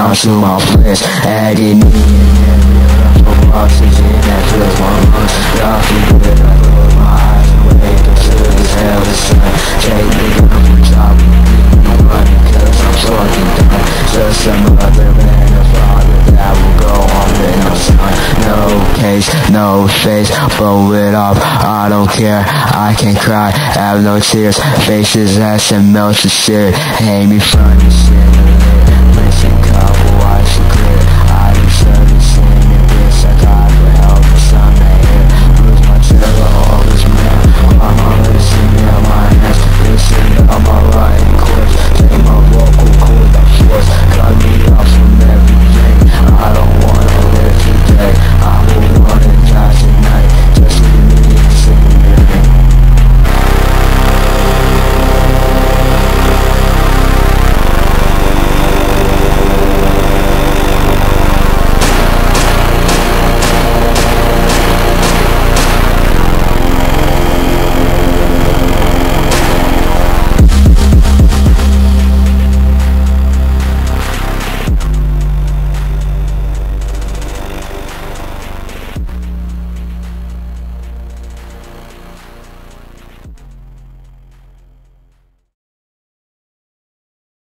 bounce to my place. Agony and every oxygen that fills my lungs. Got me good, I close my eyes and wake up to this hell of sun. Take me up from top of me, running cause I'm fucking done. Just some other man, a father that will go on with no son. No case, no face, blow it off, I don't care, I can cry, have no tears. Faces ass and melts the shit, hang me from the chandelier.